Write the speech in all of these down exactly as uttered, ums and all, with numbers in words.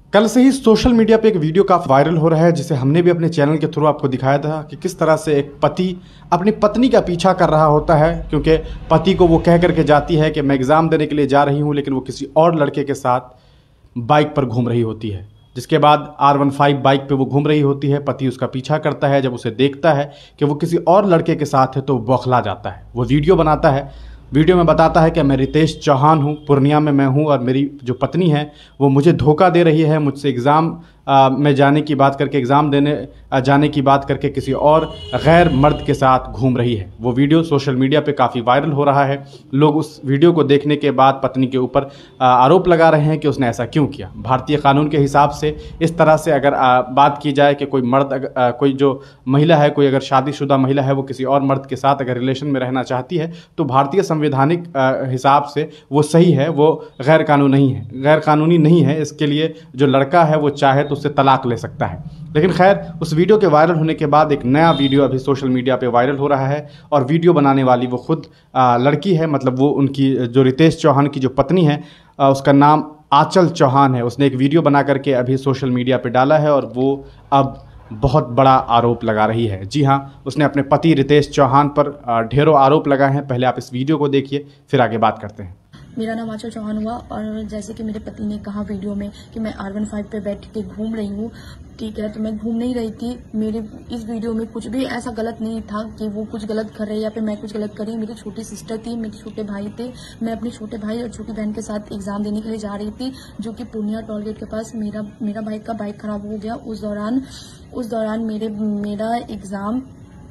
कल से ही social media पे एक वीडियो काफ़ी वायरल हो रहा है, जिसे हमने भी अपने चैनल के थ्रू आपको दिखाया था कि किस तरह से एक पति अपनी पत्नी का पीछा कर रहा होता है, क्योंकि पति को वो कह करके जाती है कि मैं एग्ज़ाम देने के लिए जा रही हूँ, लेकिन वो किसी और लड़के के साथ बाइक पर घूम रही होती है। जिसके बाद आर वन फाइव बाइक पे वो घूम रही होती है, पति उसका पीछा करता है। जब उसे देखता है कि वो किसी और लड़के के साथ है तो बौखला जाता है। वो वीडियो बनाता है, वीडियो में बताता है कि मैं रितेश चौहान हूँ, पूर्णिया में मैं हूँ और मेरी जो पत्नी है वो मुझे धोखा दे रही है, मुझसे एग्ज़ाम में जाने की बात करके एग्ज़ाम देने आ, जाने की बात करके किसी और गैर मर्द के साथ घूम रही है। वो वीडियो सोशल मीडिया पे काफ़ी वायरल हो रहा है। लोग उस वीडियो को देखने के बाद पत्नी के ऊपर आरोप लगा रहे हैं कि उसने ऐसा क्यों किया। भारतीय कानून के हिसाब से इस तरह से अगर आ, बात की जाए कि कोई मर्द आ, कोई जो महिला है, कोई अगर शादीशुदा महिला है, वो किसी और मर्द के साथ अगर रिलेशन में रहना चाहती है तो भारतीय संवैधानिक हिसाब से वो सही है, वो गैर कानूनी नहीं है गैर कानूनी नहीं है। इसके लिए जो लड़का है वो चाहे तो उससे तलाक ले सकता है। लेकिन खैर, उस वीडियो के वायरल होने के बाद एक नया वीडियो अभी सोशल मीडिया पे वायरल हो रहा है और वीडियो बनाने वाली वो खुद आ, लड़की है, मतलब वो उनकी जो रितेश चौहान की जो पत्नी है आ, उसका नाम आंचल चौहान है। उसने एक वीडियो बना करके अभी सोशल मीडिया पे डाला है और वो अब बहुत बड़ा आरोप लगा रही है। जी हाँ, उसने अपने पति रितेश चौहान पर ढेरों आरोप लगाए हैं। पहले आप इस वीडियो को देखिए, फिर आगे बात करते हैं। मेरा नाम आंचल चौहान हुआ और जैसे कि मेरे पति ने कहा वीडियो में कि मैं आर वन फाइव पे बैठ के घूम रही हूँ, ठीक है, तो मैं घूम नहीं रही थी। मेरे इस वीडियो में कुछ भी ऐसा गलत नहीं था कि वो कुछ गलत कर रहे हैं या फिर मैं कुछ गलत कर रही। मेरी छोटी सिस्टर थी, मेरे छोटे भाई थे, मैं अपने छोटे भाई और छोटी बहन के साथ एग्जाम देने के लिए जा रही थी, जो कि पूर्णिया टोल गेट के पास मेरा मेरा भाई का बाइक खराब हो गया। उस दौरान उस दौरान मेरे मेरा एग्जाम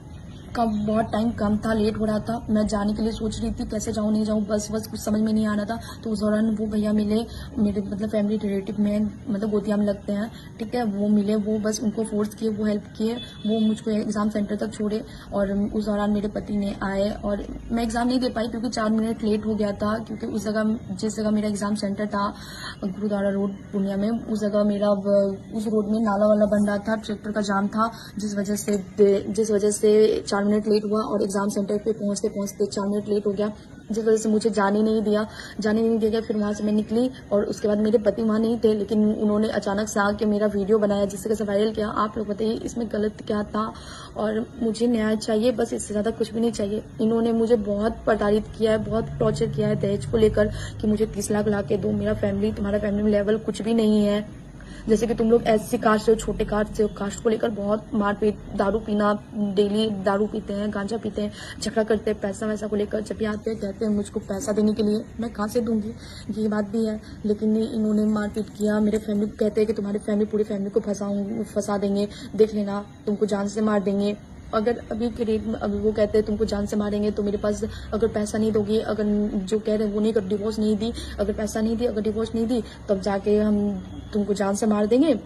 का बहुत टाइम कम था, लेट हो रहा था। मैं जाने के लिए सोच रही थी कैसे जाऊँ नहीं जाऊँ, बस बस कुछ समझ में नहीं आ रहा था। तो उस दौरान वो भैया मिले, मेरे मतलब फैमिली रिलेटिव में मतलब गोतिया में लगते हैं, ठीक है, वो मिले, वो बस उनको फोर्स किए, वो हेल्प किए, वो मुझको एग्जाम सेंटर तक छोड़े। और उस दौरान मेरे पति ने आए और मैं एग्जाम नहीं दे पाई क्योंकि चार मिनट लेट हो गया था। क्योंकि उस जगह जिस जगह मेरा एग्जाम सेंटर था, गुरुद्वारा रोड पूर्णिया में, उस जगह मेरा उस रोड में नाला वाला बन रहा था, ट्रैक्टर का जाम था, जिस वजह से जिस वजह से चार मिनट लेट हुआ और एग्जाम सेंटर पे पहुंचते पहुंचते चार मिनट लेट हो गया, जिस वजह से मुझे जाने नहीं दिया जाने नहीं दिया गया। फिर वहां से मैं निकली और उसके बाद मेरे पति वहां नहीं थे, लेकिन उन्होंने अचानक से आके मेरा वीडियो बनाया, जिससे कैसे वायरल किया। आप लोग बताइए इसमें गलत क्या था? और मुझे न्याय चाहिए, बस इससे ज्यादा कुछ भी नहीं चाहिए। इन्होंने मुझे बहुत प्रताड़ित किया है, बहुत टॉर्चर किया है दहेज को लेकर कि मुझे तीस लाख ला के दो, मेरा फैमिली तुम्हारा फैमिली लेवल कुछ भी नहीं है, जैसे कि तुम लोग एससी कास्ट से हो, छोटे कास्ट से हो, कास्ट को लेकर बहुत मारपीट, दारू पीना, डेली दारू पीते हैं, गांजा पीते हैं, झगड़ा करते हैं, पैसा वैसा को लेकर। जब भी आते हैं कहते हैं मुझको पैसा देने के लिए, मैं कहाँ से दूंगी, ये बात भी है। लेकिन इन्होंने मारपीट किया, मेरे फैमिली को कहते हैं कि तुम्हारी फैमिली पूरी फैमिली को फंसाऊंगी फंसा देंगे, देख लेना, तुमको जान से मार देंगे। अगर अभी के रेट में अभी वो कहते हैं तुमको जान से मारेंगे, तो मेरे पास अगर पैसा नहीं दोगी, अगर जो कह रहे हैं वो नहीं, अगर डिवोर्स नहीं दी, अगर पैसा नहीं दी, अगर डिवोर्स नहीं दी, तब जाके हम तुमको जान से मार देंगे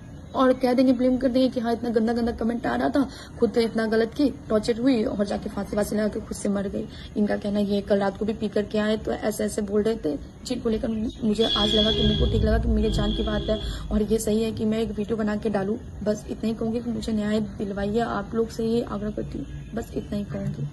और कह देंगे, ब्लेम कर देंगे कि हाँ इतना गंदा गंदा कमेंट आ रहा था, खुद तो इतना गलत की, टॉर्चर हुई और जाके फांसी वासी लगा के खुद से मर गई। इनका कहना ये कल रात को भी पी करके आए तो ऐसे ऐसे बोल रहे थे। चीट को लेकर मुझे आज लगा कि मेरे को ठीक लगा कि मेरे जान की बात है और ये सही है कि मैं एक वीडियो बना के डालूं। बस इतना ही कहूंगी कि मुझे न्याय दिलवाइए, आप लोग से ही आग्रह करती हूँ, बस इतना ही कहूंगी।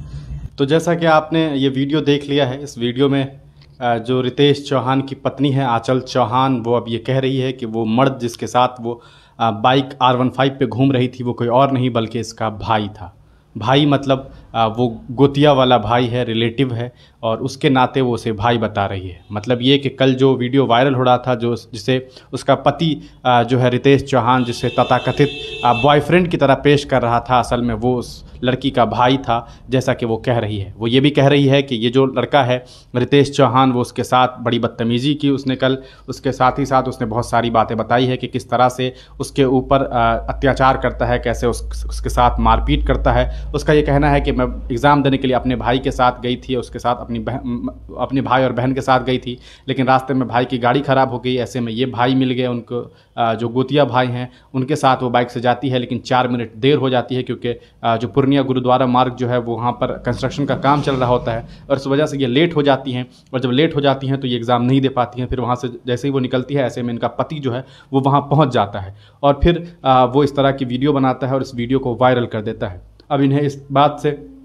तो जैसा कि आपने ये वीडियो देख लिया है, इस वीडियो में जो रितेश चौहान की पत्नी है आंचल चौहान, वो अब ये कह रही है कि वो मर्द जिसके साथ वो बाइक आर वन फाइव पे घूम रही थी वो कोई और नहीं बल्कि इसका भाई था। भाई मतलब वो गोतिया वाला भाई है, रिलेटिव है, और उसके नाते वो उसे भाई बता रही है। मतलब ये कि कल जो वीडियो वायरल हो रहा था, जो जिसे उसका पति जो है रितेश चौहान, जिसे तथाकथित बॉयफ्रेंड की तरह पेश कर रहा था, असल में वो उस लड़की का भाई था, जैसा कि वो कह रही है। वो ये भी कह रही है कि ये जो लड़का है रितेश चौहान, वो उसके साथ बड़ी बदतमीज़ी की उसने कल, उसके साथ ही साथ उसने बहुत सारी बातें बताई है कि किस तरह से उसके ऊपर अत्याचार करता है, कैसे उस, उसके साथ मारपीट करता है। उसका ये कहना है कि मैं एग्ज़ाम देने के लिए अपने भाई के साथ गई थी, उसके साथ अपनी बहन अपने भाई और बहन के साथ गई थी, लेकिन रास्ते में भाई की गाड़ी ख़राब हो गई। ऐसे में ये भाई मिल गए, उनको जो गोतिया भाई हैं उनके साथ वो बाइक से जाती है, लेकिन चार मिनट देर हो जाती है क्योंकि जो पूर्णिया गुरुद्वारा मार्ग जो है वो वहाँ पर कंस्ट्रक्शन का काम चल रहा होता है और इस वजह से ये लेट हो जाती हैं। और जब लेट हो जाती हैं तो ये एग्ज़ाम नहीं दे पाती हैं। फिर वहाँ से जैसे ही वो निकलती है, ऐसे में इनका पति जो है वो वहाँ पहुँच जाता है और फिर वो इस तरह की वीडियो बनाता है और इस वीडियो को वायरल कर देता है। अब इन्हें इस बात से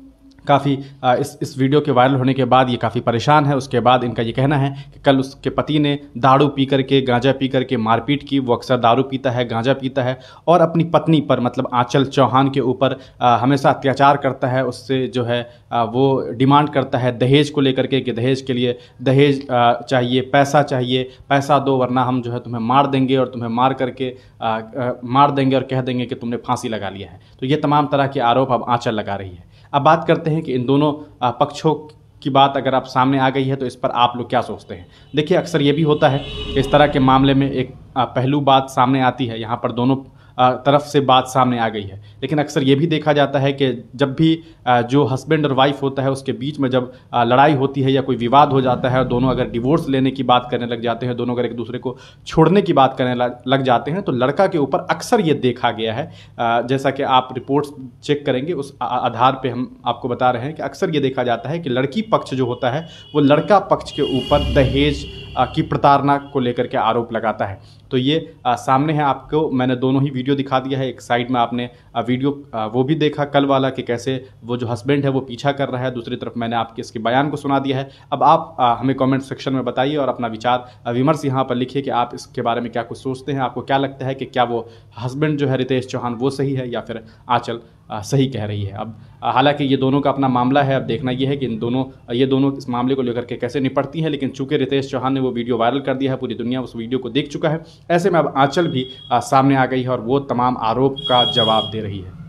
काफ़ी इस इस वीडियो के वायरल होने के बाद ये काफ़ी परेशान है। उसके बाद इनका ये कहना है कि कल उसके पति ने दारू पी करके, गांजा पी करके मारपीट की। वो अक्सर दारू पीता है, गांजा पीता है और अपनी पत्नी पर मतलब आंचल चौहान के ऊपर हमेशा अत्याचार करता है। उससे जो है आ, वो डिमांड करता है दहेज को लेकर के कि दहेज के लिए दहेज आ, चाहिए, पैसा चाहिए, पैसा दो वरना हम जो है तुम्हें मार देंगे और तुम्हें मार करके आ, आ, मार देंगे और कह देंगे कि तुमने फांसी लगा लिया है। तो ये तमाम तरह के आरोप अब आंचल लगा रही है। अब बात करते हैं कि इन दोनों पक्षों की बात अगर आप सामने आ गई है तो इस पर आप लोग क्या सोचते हैं। देखिए, अक्सर ये भी होता है कि इस तरह के मामले में एक पहलू बात सामने आती है, यहाँ पर दोनों तरफ से बात सामने आ गई है, लेकिन अक्सर ये भी देखा जाता है कि जब भी जो हस्बैंड और वाइफ होता है उसके बीच में जब लड़ाई होती है या कोई विवाद हो जाता है और दोनों अगर डिवोर्स लेने की बात करने लग जाते हैं, दोनों अगर एक दूसरे को छोड़ने की बात करने लग जाते हैं, तो लड़का के ऊपर अक्सर ये देखा गया है, जैसा कि आप रिपोर्ट्स चेक करेंगे उस आधार पर हम आपको बता रहे हैं कि अक्सर ये देखा जाता है कि लड़की पक्ष जो होता है वो लड़का पक्ष के ऊपर दहेज की प्रताड़ना को लेकर के आरोप लगाता है। तो ये आ, सामने है, आपको मैंने दोनों ही वीडियो दिखा दिया है। एक साइड में आपने आ, वीडियो आ, वो भी देखा कल वाला कि कैसे वो जो हस्बैंड है वो पीछा कर रहा है, दूसरी तरफ मैंने आपके इसके बयान को सुना दिया है। अब आप आ, हमें कमेंट सेक्शन में बताइए और अपना विचार विमर्श यहाँ पर लिखिए कि आप इसके बारे में क्या कुछ सोचते हैं। आपको क्या लगता है कि क्या वो हस्बैंड जो है रितेश चौहान वो सही है या फिर आंचल सही कह रही है। अब हालांकि ये दोनों का अपना मामला है, अब देखना ये है कि इन दोनों ये दोनों इस मामले को लेकर के कैसे निपटती हैं। लेकिन चूंकि रितेश चौहान ने वो वीडियो वायरल कर दिया है, पूरी दुनिया उस वीडियो को देख चुका है, ऐसे में अब आंचल भी सामने आ गई है और वो तमाम आरोप का जवाब दे रही है।